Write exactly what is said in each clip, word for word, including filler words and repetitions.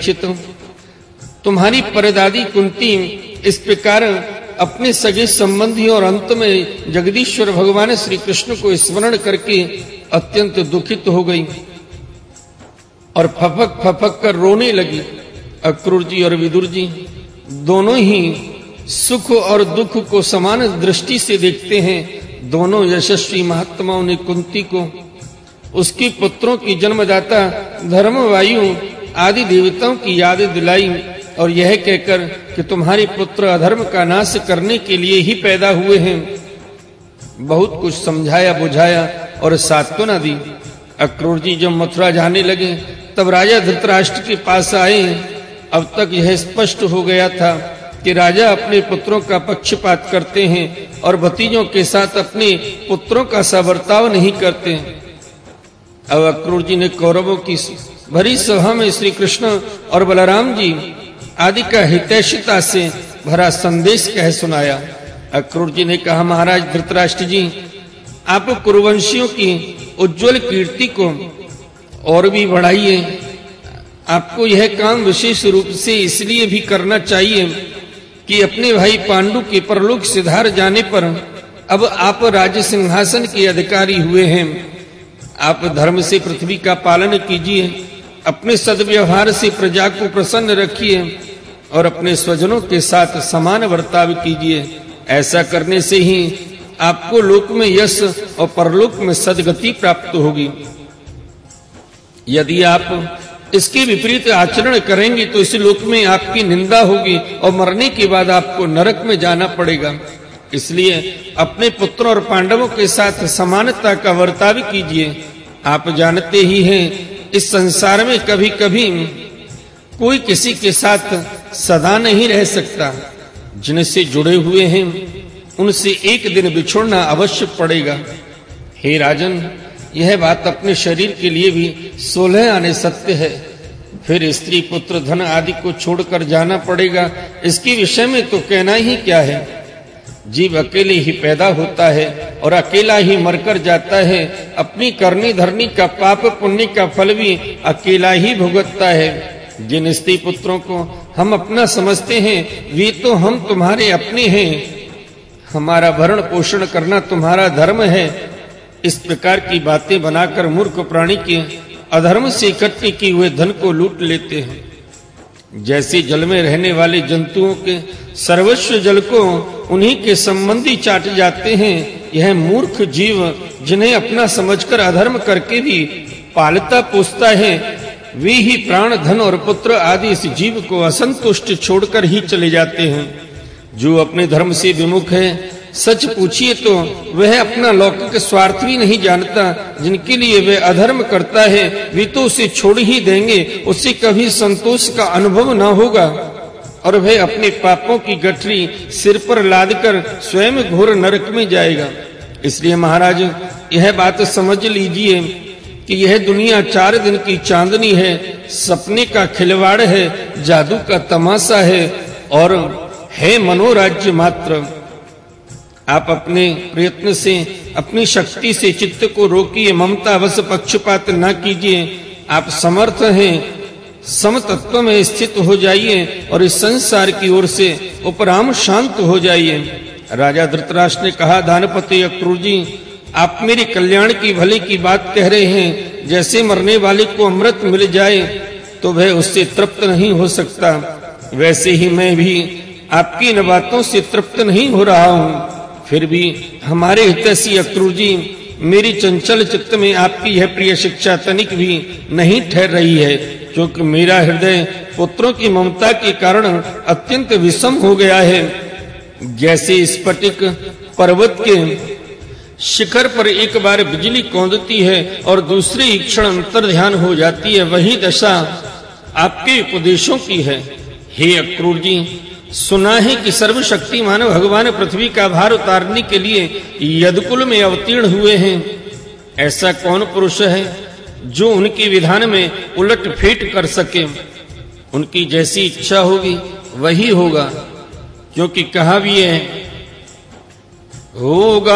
परीक्षित, तुम्हारी परदादी कुंती इस प्रकार अपने सगे संबंधी और अंत में जगदीश्वर भगवान श्री कृष्ण को स्मरण करके अत्यंत दुखित हो गई और फपक फपक कर रोने लगी। अक्रूर जी और विदुर जी दोनों ही सुख और दुख को समान दृष्टि से देखते हैं। दोनों यशस्वी महात्माओं ने कुंती को उसके पुत्रों की जन्मदाता धर्मवायु आदि देवताओं की याद दिलाई और यह कहकर कि तुम्हारे पुत्र अधर्म का नाश करने के लिए ही पैदा हुए हैं, बहुत कुछ समझाया बुझाया और सांत्वना दी। अक्रूर जी जब मथुरा जाने लगे तब राजा धृतराष्ट्र के पास आए। अब तक यह स्पष्ट हो गया था कि राजा अपने पुत्रों का पक्षपात करते हैं और भतीजों के साथ अपने पुत्रों का सवर्ताव नहीं करते। अब अक्रूर जी ने कौरवों की भरी सभा में श्री कृष्ण और बलराम जी आदि का हितैषिता से भरा संदेश कह सुनाया। अक्रूर जी ने कहा, महाराज धृतराष्ट्र जी, आप कुरुवंशियों की उज्जवल कीर्ति को और भी बढ़ाइए। आपको यह काम विशेष रूप से इसलिए भी करना चाहिए कि अपने भाई पांडु के परलोक सिधार जाने पर अब आप राज्य सिंहासन के अधिकारी हुए हैं। आप धर्म से पृथ्वी का पालन कीजिए, अपने सद्व्यवहार से प्रजा को प्रसन्न रखिए और अपने स्वजनों के साथ समान बर्ताव कीजिए। ऐसा करने से ही आपको लोक में यश और परलोक में सद्गति प्राप्त होगी। यदि आप इसके विपरीत आचरण करेंगे तो इस लोक में आपकी निंदा होगी और मरने के बाद आपको नरक में जाना पड़ेगा। इसलिए अपने पुत्रों और पांडवों के साथ समानता का वर्ताव कीजिए। आप जानते ही हैं इस संसार में कभी कभी कोई किसी के साथ सदा नहीं रह सकता। जिनसे जुड़े हुए हैं उनसे एक दिन बिछुड़ना अवश्य पड़ेगा। हे राजन, यह बात अपने शरीर के लिए भी सोलह आने सत्य है। फिर स्त्री पुत्र धन आदि को छोड़कर जाना पड़ेगा, इसके विषय में तो कहना ही क्या है। जीव अकेले ही पैदा होता है और अकेला ही मरकर जाता है। अपनी करनी धरनी का पाप पुण्य का फल भी अकेला ही भुगतता है। जिन स्त्री पुत्रों को हम अपना समझते हैं वे तो हम तुम्हारे अपने हैं। हमारा भरण पोषण करना तुम्हारा धर्म है। इस प्रकार की बातें बनाकर मूर्ख प्राणी के अधर्म से इकट्ठे किए हुए धन को लूट लेते हैं। जैसे जल में रहने वाले जंतुओं के सर्वस्व जल को उन्हीं के संबंधी चाट जाते हैं, यह मूर्ख जीव जिन्हें अपना समझकर अधर्म करके भी पालता पोसता है, वे ही प्राण धन और पुत्र आदि इस जीव को असंतुष्ट छोड़कर ही चले जाते हैं। जो अपने धर्म से विमुख है, सच पूछिए तो वह अपना लौकिक स्वार्थ भी नहीं जानता। जिनके लिए वह अधर्म करता है वे तो उसे छोड़ ही देंगे, उससे कभी संतोष का अनुभव न होगा और वह अपने पापों की गठरी सिर पर लादकर स्वयं घोर नरक में जाएगा। इसलिए महाराज, यह बात समझ लीजिए कि यह दुनिया चार दिन की चांदनी है, सपने का खिलवाड़ है, जादू का तमाशा है और है मनोराज्य मात्र। आप अपने प्रयत्न से, अपनी शक्ति से चित्त को रोकिए, ममता वश पक्षपात न कीजिए। आप समर्थ हैं, समतत्व में स्थित हो जाइए और इस संसार की ओर से उपराम शांत हो जाइए। राजा धृतराष्ट्र ने कहा, दानपति अक्रूर जी, आप मेरे कल्याण की भले की बात कह रहे हैं। जैसे मरने वाले को अमृत मिल जाए तो वह उससे तृप्त नहीं हो सकता, वैसे ही मैं भी आपकी इन बातों से तृप्त नहीं हो रहा हूँ। फिर भी हमारे हितैषी अक्रूर जी, मेरी चंचल चित्त में आपकी यह प्रिय शिक्षा तनिक भी नहीं ठहर रही है, क्योंकि मेरा हृदय पुत्रों की ममता के कारण अत्यंत विषम हो गया है। जैसे स्फटिक पर्वत के शिखर पर एक बार बिजली कौंदती है और दूसरे ही क्षण अंतर ध्यान हो जाती है, वही दशा आपके उपदेशों की है। हे अक्रूर जी, सुना है कि सर्वशक्तिमान भगवान पृथ्वी का भार उतारने के लिए यदुकुल में अवतीर्ण हुए हैं। ऐसा कौन पुरुष है जो उनके विधान में उलट फेट कर सके? उनकी जैसी इच्छा होगी वही होगा, क्योंकि कहा भी है, होगा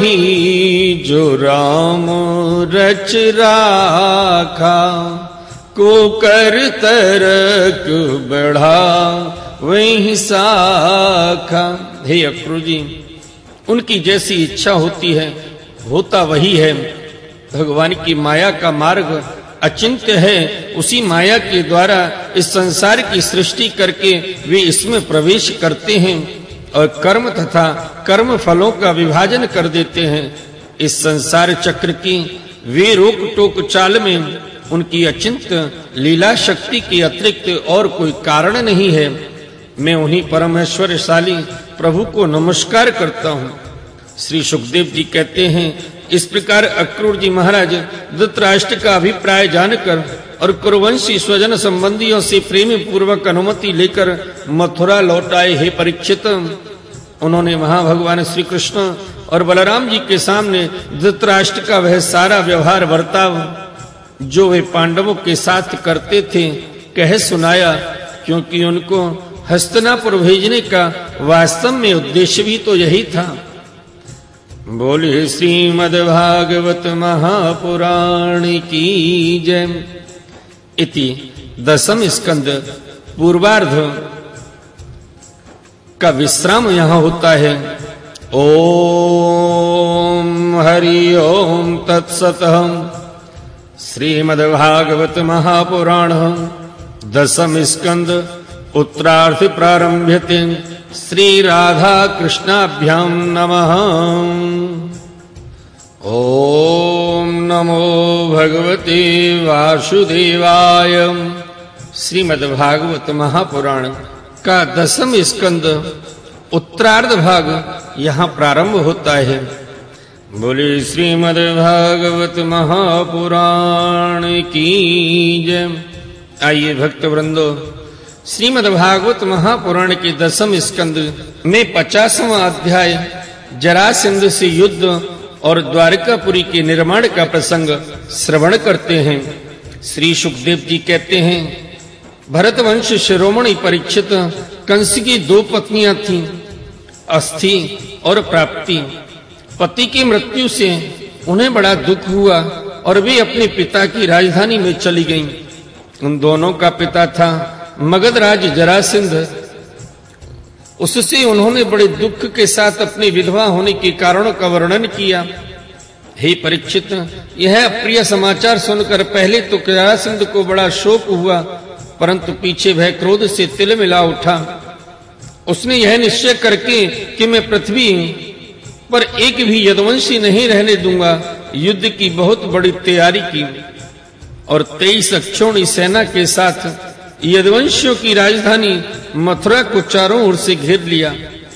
वही जो राम रच राखा, को कर तरक बढ़ा वही शाखा। हे अक्रूर जी, उनकी जैसी इच्छा होती है होता वही है। भगवान की माया का मार्ग अचिंत्य है। उसी माया के द्वारा इस संसार की सृष्टि करके वे इसमें प्रवेश करते हैं और कर्म तथा कर्म फलों का विभाजन कर देते हैं। इस संसार चक्र की वे रोक टोक चाल में उनकी अचिंत्य लीला शक्ति के अतिरिक्त और कोई कारण नहीं है। मैं उन्हीं परमेश्वरशाली प्रभु को नमस्कार करता हूँ। श्री सुखदेव जी कहते हैं, इस प्रकार अक्रूर जी महाराज धृतराष्ट्र का अभिप्राय जानकर और कुरुवंशी स्वजन संबंधियों से प्रेम पूर्वक अनुमति लेकर मथुरा लौट आए। हे परीक्षित, उन्होंने वहां भगवान श्री कृष्ण और बलराम जी के सामने धृतराष्ट्र का वह सारा व्यवहार वर्ताव जो वे पांडवों के साथ करते थे कह सुनाया, क्योंकि उनको हस्तिनापुर भेजने का वास्तव में उद्देश्य भी तो यही था। बोले श्रीमद्भागवत महापुराण की जय। इति दसम स्कंद पूर्वार्ध का विश्राम यहाँ होता है। ओम हरि ओम तत्सत। श्रीमद्भागवत महापुराण दसम स्कंद उत्तरार्थ प्रारंभ्यते। श्री राधा कृष्णाभ्याम नमः। ओम नमो भगवते वासुदेवाय। श्रीमद्भागवत महापुराण का दसम स्कंद उत्तरार्ध भाग यहाँ प्रारंभ होता है। बोले श्रीमद्भागवत महापुराण की जय। आइए भक्त वृंदो, श्रीमद्भागवत महापुराण के दसम स्कंद में पचासवां अध्याय जरासंध से युद्ध और द्वारकापुरी के निर्माण का प्रसंग श्रवण करते हैं। श्री सुखदेव जी कहते हैं, भरतवंश शिरोमणि परीक्षित कंस की दो पत्नियां थीं, अस्थि और प्राप्ति। पति की मृत्यु से उन्हें बड़ा दुख हुआ और वे अपने पिता की राजधानी में चली गईं। उन दोनों का पिता था मगध राज जरासंध। उससे उन्होंने बड़े दुख के साथ अपनी विधवा होने के कारणों का वर्णन किया। हे परीक्षित, यह अप्रिय समाचार सुनकर पहले तो जरासंध को बड़ा शोक हुआ, परंतु पीछे वह क्रोध से तिलमिला उठा। उसने यह निश्चय करके कि मैं पृथ्वी पर एक भी यदुवंशी नहीं रहने दूंगा, युद्ध की बहुत बड़ी तैयारी की और तेईस अक्षौणी सेना के साथ यदुवंशियों की राजधानी मथुरा को चारों ओर से घेर लिया।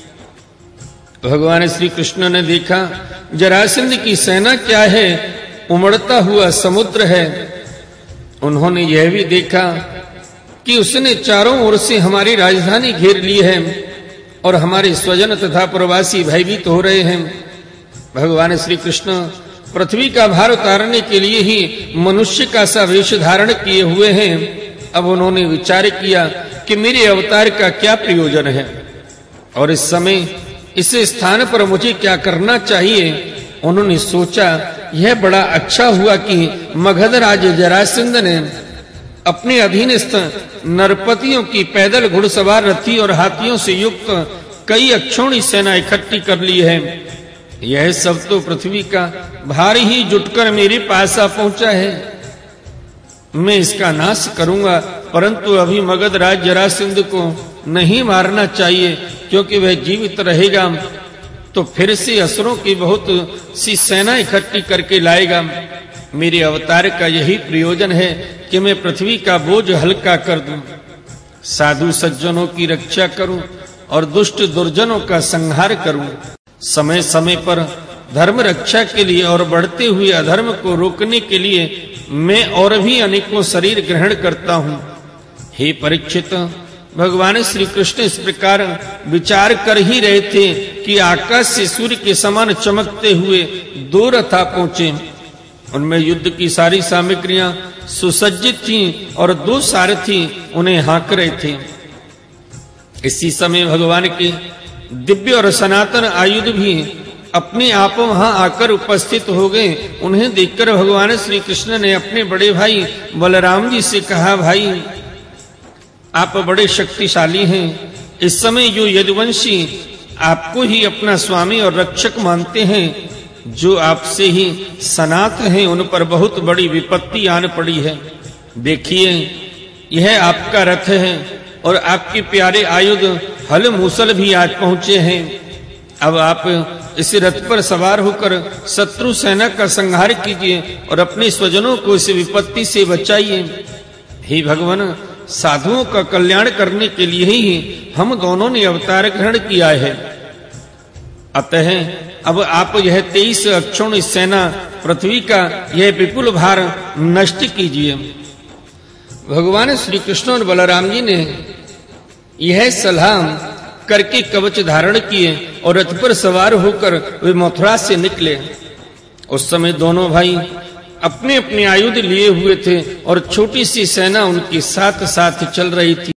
भगवान श्री कृष्ण ने देखा जरासंध की सेना क्या है, उमड़ता हुआ समुद्र है। उन्होंने यह भी देखा कि उसने चारों ओर से हमारी राजधानी घेर ली है और हमारे स्वजन तथा प्रवासी भयभीत हो रहे हैं। भगवान श्री कृष्ण पृथ्वी का भार उतारने के लिए ही मनुष्य का सा वेश धारण किए हुए हैं। अब उन्होंने विचार किया कि मेरे अवतार का क्या प्रयोजन है और इस समय इस स्थान पर मुझे क्या करना चाहिए। उन्होंने सोचा, यह बड़ा अच्छा हुआ कि मगध राज जरासंध ने अपने अधीनस्थ नरपतियों की पैदल घुड़सवार रथी और हाथियों से युक्त कई अक्षौणी सेना इकट्ठी कर ली है। यह सब तो पृथ्वी का भार ही जुटकर मेरे पास आ पहुंचा है। मैं इसका नाश करूंगा, परंतु अभी मगध राज जरासंध को नहीं मारना चाहिए, क्योंकि वह जीवित रहेगा तो फिर से असुरों की बहुत सी सेना इकट्ठी करके लाएगा। मेरे अवतार का यही प्रयोजन है कि मैं पृथ्वी का बोझ हल्का कर दूं, साधु सज्जनों की रक्षा करूं और दुष्ट दुर्जनों का संहार करूं। समय समय पर धर्म रक्षा के लिए और बढ़ते हुए अधर्म को रोकने के लिए मैं और भी अनेकों शरीर ग्रहण करता हूं। हे परीक्षित, भगवान श्री कृष्ण इस प्रकार विचार कर ही रहे थे कि आकाश से सूर्य के समान चमकते हुए दो रथा पहुंचे। उनमें युद्ध की सारी सामग्रियां सुसज्जित थीं और दो सारथी उन्हें हाँक रहे थे। इसी समय भगवान के दिव्य और सनातन आयुध भी अपने आप वहां आकर उपस्थित हो गए। उन्हें देखकर भगवान श्री कृष्ण ने अपने बड़े भाई बलराम जी से कहा, भाई आप बड़े शक्तिशाली हैं। इस समय जो यदुवंशी आपको ही अपना स्वामी और रक्षक मानते हैं, जो आपसे ही सनात हैं, उन पर बहुत बड़ी विपत्ति आन पड़ी है। देखिए, यह आपका रथ है और आपके प्यारे आयुध हल मूसल भी आज पहुंचे हैं। अब आप इस रथ पर सवार होकर शत्रु सेना का संहार कीजिए और अपने स्वजनों को इस विपत्ति से बचाइए। हे भगवान, साधुओं का कल्याण करने के लिए ही हम दोनों ने अवतार ग्रहण किया है। अतः अब आप यह तेईस अक्षौणी सेना पृथ्वी का यह विपुल भार नष्ट कीजिए। भगवान श्री कृष्ण और बलराम जी ने यह सलाह करके कवच धारण किए और रथ पर सवार होकर वे मथुरा से निकले। उस समय दोनों भाई अपने अपने आयुध लिए हुए थे और छोटी सी सेना उनके साथ साथ चल रही थी।